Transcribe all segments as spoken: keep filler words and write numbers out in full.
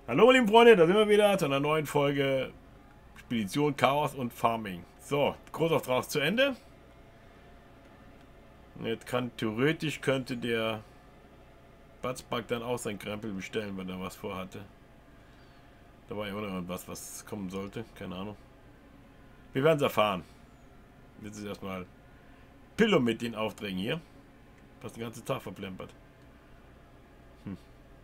Hallo meine lieben Freunde, da sind wir wieder zu einer neuen Folge Spedition, Chaos und Farming. So, Großauftrag ist zu Ende. Jetzt kann theoretisch könnte der Batzbug dann auch sein Krempel bestellen, wenn er was vorhatte. Da war ja auch noch irgendwas, was kommen sollte, keine Ahnung. Wir werden es erfahren. Jetzt ist erstmal Pillow mit den Aufträgen hier. Fast den ganzen Tag verplempert. Hm.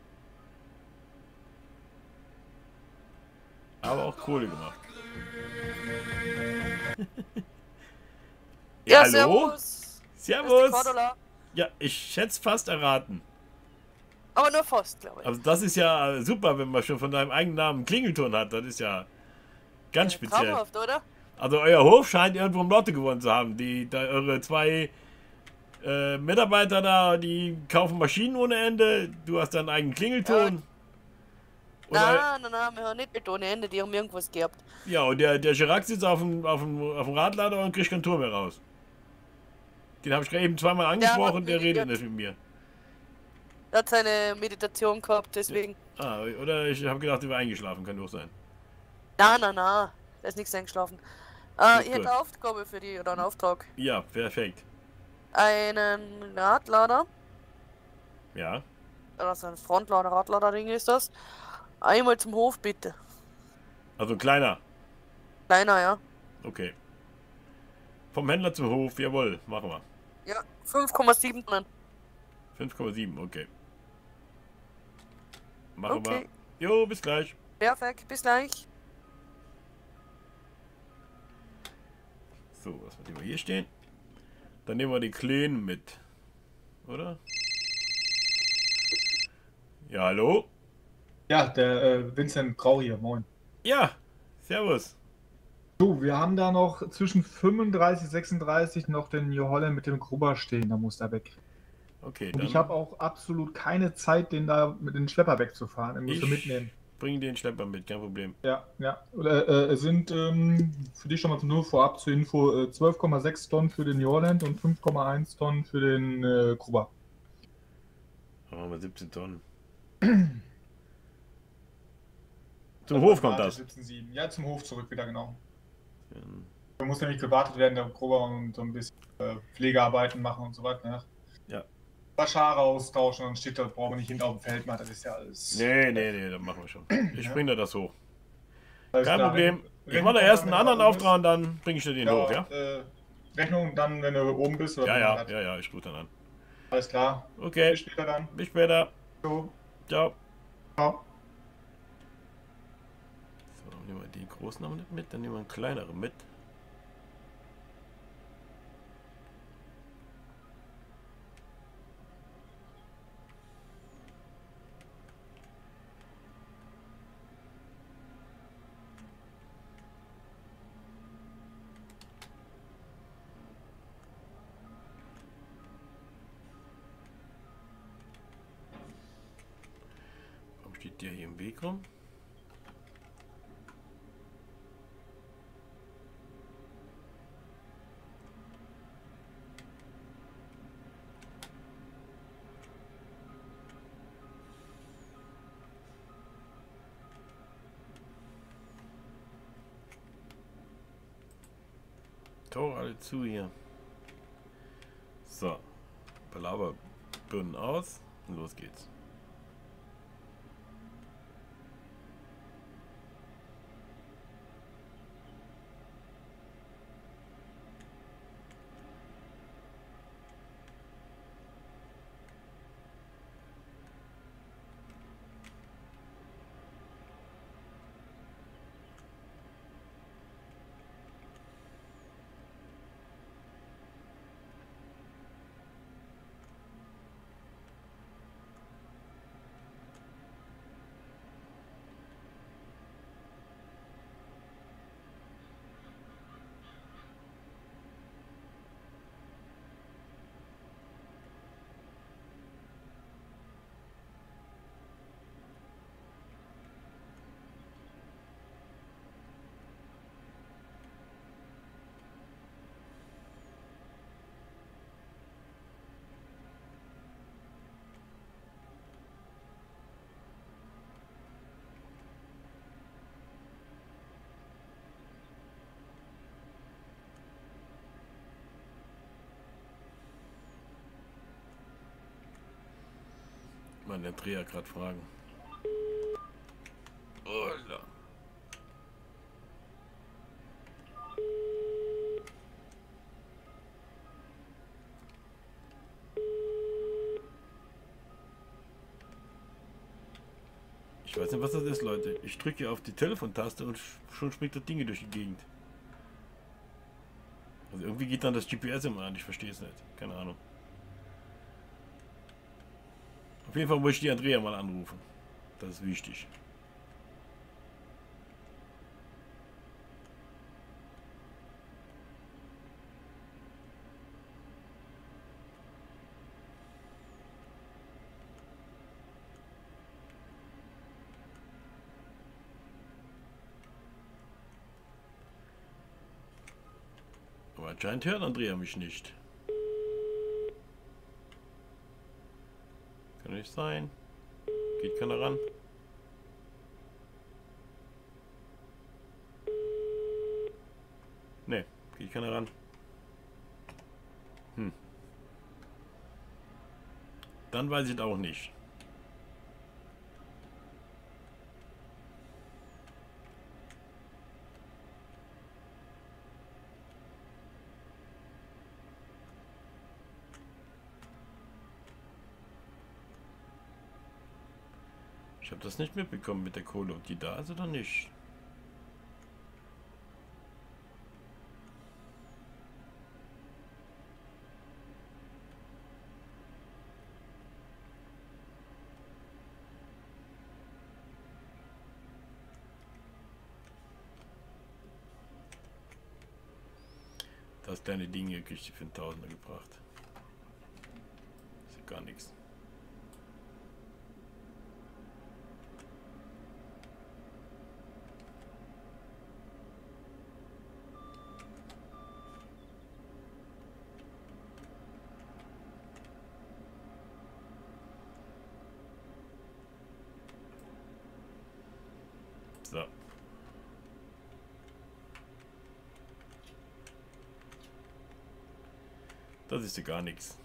Aber auch Kohle gemacht. Ja, Ja, hallo? servus. Das ist die Servus! Cordula. Ja, ich hätte es fast erraten. Aber nur fast, glaube ich. Also das ist ja super, wenn man schon von deinem eigenen Namen einen Klingelton hat. Das ist ja ganz Ja, speziell. traumhaft, oder? Also euer Hof scheint irgendwo im Lotto gewonnen zu haben. Die, da, eure zwei äh, Mitarbeiter da, die kaufen Maschinen ohne Ende. Du hast deinen eigenen Klingelton. Und, eu- Nein, nein, nein, wir haben nicht mit ohne Ende, die haben irgendwas gehabt. ja, und der, der Chirac sitzt auf dem, auf, dem, auf dem Radlader und kriegt kein Tor mehr raus. Den habe ich gerade eben zweimal Der hat, angesprochen, der redet der, nicht mit mir. der hat seine Meditation gehabt, deswegen. Ah, oder ich habe gedacht, er war eingeschlafen, kann doch sein. Nein, nein, nein, da ist nichts eingeschlafen. Äh, Gut, ich hätte gut. eine Aufgabe für die, oder einen Auftrag. Ja, perfekt. Einen Radlader, Ja, also ein Frontlader, Radlader-Ding ist das. Einmal zum Hof, bitte. also ein kleiner. Kleiner, ja. Okay. Vom Händler zum Hof, jawohl, machen wir. Ja, fünf Komma sieben Tonnen. fünf Komma sieben, okay. Machen Okay, wir. Jo, bis gleich. perfekt, bis gleich. So, was nehmen wir hier stehen? Dann nehmen wir die Kleinen mit. Oder? Ja, hallo? Ja, der äh, Vincent Grau hier, moin. Ja, servus. Du, wir haben da noch zwischen fünfunddreißig, sechsunddreißig noch den New Holland mit dem Grubber stehen, da muss er weg. Okay, Und dann ich habe auch absolut keine Zeit, den da mit dem Schlepper wegzufahren, den musst du mitnehmen. bring den Schlepper mit, kein Problem. Ja, ja. Oder, äh, es sind ähm, für dich schon mal nur vorab zur Info äh, zwölf Komma sechs Tonnen für den New Holland und fünf Komma eins Tonnen für den äh, Grubber. Dann machen wir siebzehn Tonnen. Zum Also Hof kommt Rate das. siebzehn Komma sieben. Ja, zum Hof zurück wieder, genau. Ja. Da muss nämlich gewartet werden, der Grubber, und so ein bisschen äh, Pflegearbeiten machen und so weiter. Ne? Ja. Schare austauschen und steht da, brauchen wir nicht hinten auf dem Feld machen, das ist ja alles. Nee, nee, nee, das machen wir schon. Ich Ja. bring dir das hoch. Alles Kein klar, Problem. Rechnung- Ich Rechnung mache da kommt erst dann, einen wenn du anderen oben bist. Auftrag und dann bring ich dir den hoch, ja? Äh, Rechnung dann, wenn du oben bist. Oder Ja, wie ja, man das- ja, ja, ich rufe dann an. Alles klar. Okay, Bis später dann. bis später. Jo. Ciao. Ciao. So, dann nehmen wir die großen noch nicht mit, dann nehmen wir einen kleineren mit. Warum steht der hier im Weg rum? Tore alle zu hier. So. Palaverbirnen aus und los geht's. mal den Dreher gerade fragen. Alter. Ich weiß nicht, was das ist, Leute. Ich drücke auf die Telefontaste und schon springt das Ding durch die Gegend. Also irgendwie geht dann das G P S immer an. Ich verstehe es nicht. Keine Ahnung. Auf jeden Fall muss ich die Andrea mal anrufen. Das ist wichtig. Aber anscheinend hört Andrea mich nicht. Kann nicht sein. Geht keiner ran. Ne, geht keiner ran. Hm. Dann weiß ich es auch nicht. Ich habe das nicht mitbekommen mit der Kohle, ob die da ist oder nicht. Das kleine Ding hier kriegt die für einen Tausender gebracht. Ist ja gar nichts. So. Das ist ja gar nichts.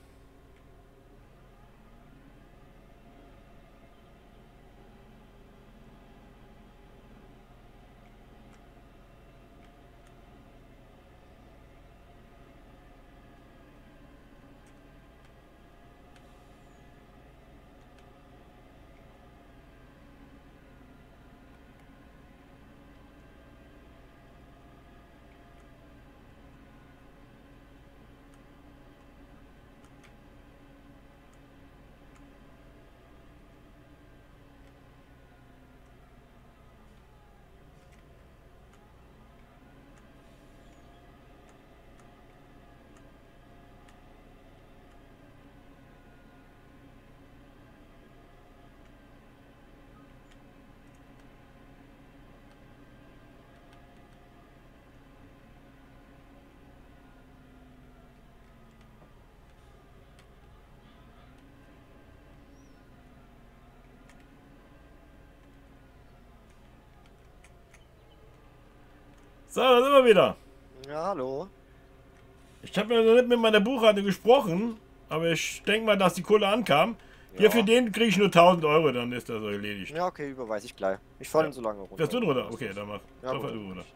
So, da sind wir wieder. Ja, hallo. Ich habe ja noch nicht mit meiner Buchhaltung gesprochen, aber ich denke mal, dass die Kohle ankam. Hier Ja. für den kriege ich nur tausend Euro, dann ist das erledigt. Ja, okay, überweise ich gleich. Ich fahre Ja. ihn so lange runter. Fährst du runter? Okay, dann mach. Ja, Dann fahr gut. du runter.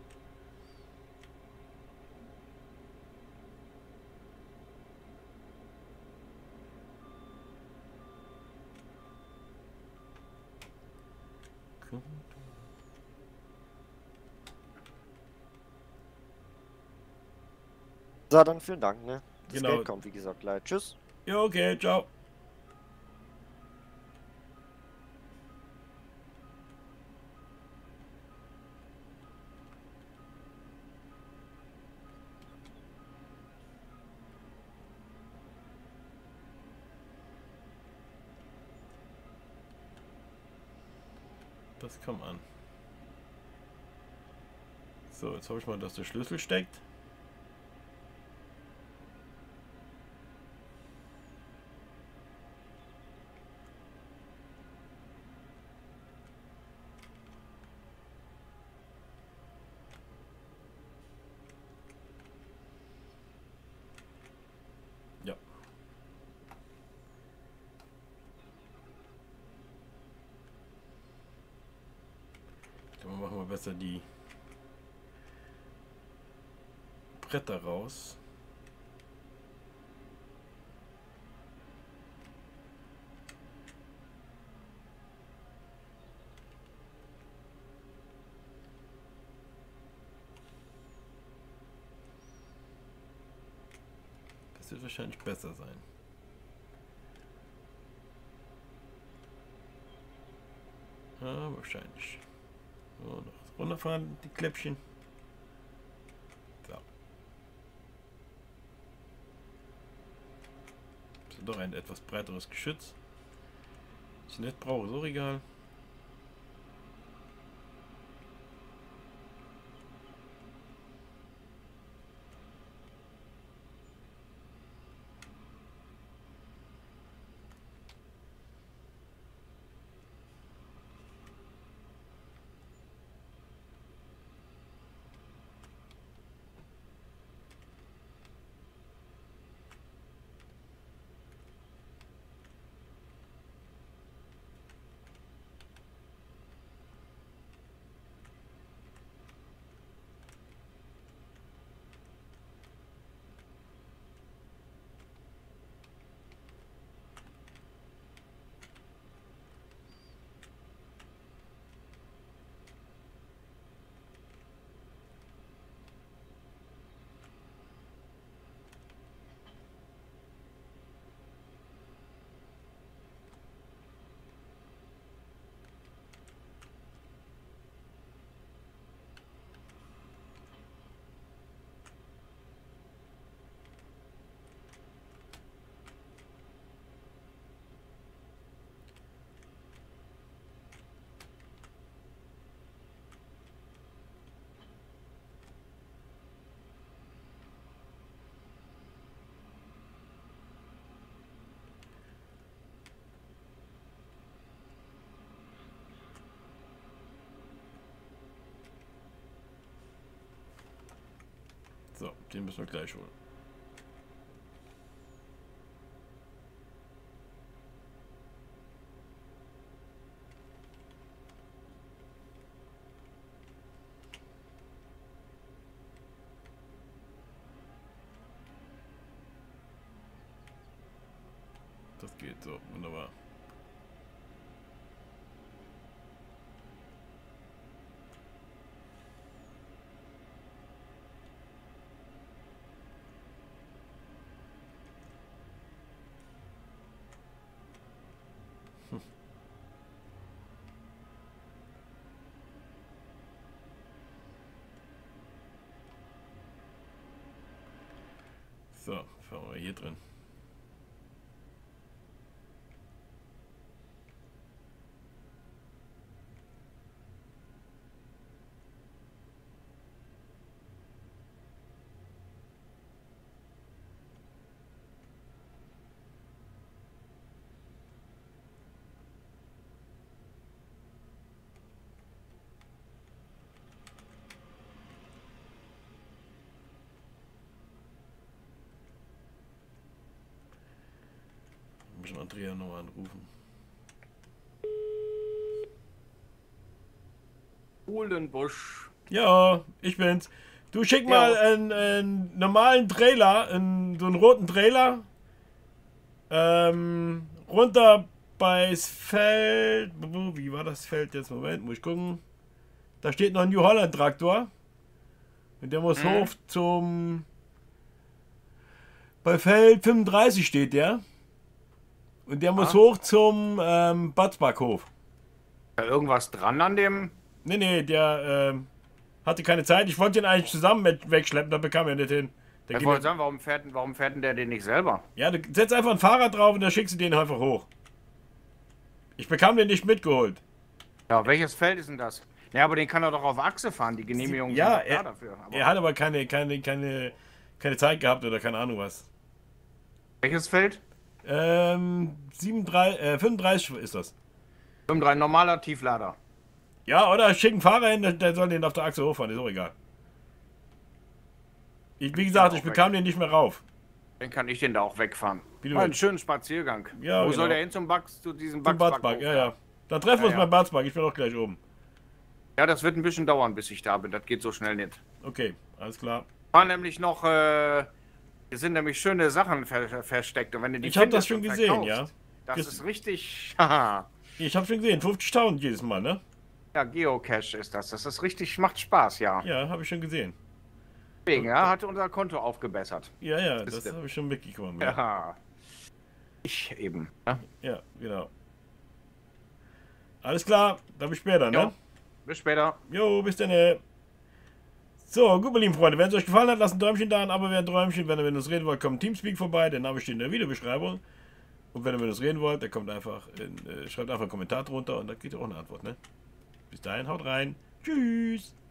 So, dann vielen Dank, ne? Das Genau. Geld kommt, wie gesagt, gleich. Tschüss. Ja, okay, ciao. Das kam an. So, jetzt hoffe ich mal, dass der Schlüssel steckt. Ja. machen wir besser die Bretter raus. Das wird wahrscheinlich besser sein. Ja, wahrscheinlich. So, noch runterfahren, die Kläppchen. So. Das ist doch ein etwas breiteres Geschütz. Was ich nicht brauche, ist auch egal. So, den müssen wir gleich holen. Das geht so, wunderbar. So, fahren wir hier drin. Müssen Andrea noch anrufen. Uhlenbusch. Ja, ich bin's. Du schick mal Ja. einen, einen normalen Trailer, einen, so einen roten Trailer. Ähm, runter bei's Feld. Wie war das Feld jetzt? Moment, muss ich gucken. Da steht noch ein New Holland Traktor. Und der muss Mhm. hoch zum. Bei Feld fünfunddreißig steht der. Und der muss Ah. hoch zum ähm, Batzbackhof. Da irgendwas dran an dem? Nee, nee, der ähm, hatte keine Zeit. Ich wollte ihn eigentlich zusammen mit wegschleppen, da bekam er nicht hin. Der Ich geht wollte nicht- sagen, warum fährt, warum fährt denn der den nicht selber? Ja, du setzt einfach ein Fahrrad drauf und dann schickst du den einfach hoch. Ich bekam den nicht mitgeholt. Ja, welches Feld ist denn das? Ja, aber den kann er doch auf Achse fahren. Die Genehmigung Ja, sind doch da er- dafür. Aber Er hat aber keine, keine, keine, keine Zeit gehabt oder keine Ahnung was. welches Feld? Ähm, siebenunddreißig, äh, fünfunddreißig ist das. fünfunddreißig, normaler Tieflader. Ja, oder schick einen Fahrer hin, der, der soll den auf der Achse hochfahren, ist auch egal. Ich, wie gesagt, auch ich bekam den nicht mehr rauf. Dann kann ich den da auch wegfahren. Wie du Mal einen willst. schönen Spaziergang. Ja, Wo genau. soll der hin zum Bax, zu diesem Zum Backsback? Batzbach, ja, ja. Dann treffen wir uns Ja, ja. beim Batzbach, ich bin auch gleich oben. Ja, das wird ein bisschen dauern, bis ich da bin. Das geht so schnell nicht. Okay, alles klar. War nämlich noch, äh, hier sind nämlich schöne Sachen ver versteckt. Und wenn du die Ich habe das findest schon und gesehen, ja. verkaufst, Das Ges- ist richtig, haha. Ich habe schon gesehen, fünfzigtausend jedes Mal, ne? Ja, Geocache ist das. Das ist richtig, macht Spaß, ja. Ja, habe ich schon gesehen. Deswegen, ja, hat unser Konto aufgebessert. Ja, ja, Ist das der- habe ich schon mitgekommen. Ja, Ja. Ich eben. Ja. ja genau. Alles klar, dann bis später, ne? Jo. Bis später. Jo, bis dann. So, gut, meine lieben Freunde, wenn es euch gefallen hat, lasst ein Däumchen da, ein Abo wäre ein Träumchen. Wenn ihr mit uns reden wollt, kommt Teamspeak vorbei, der Name steht in der Videobeschreibung. Und wenn ihr mit uns reden wollt, dann kommt einfach in, äh, schreibt einfach einen Kommentar drunter und da kriegt ihr auch eine Antwort, ne? Bis dahin, haut rein. Tschüss.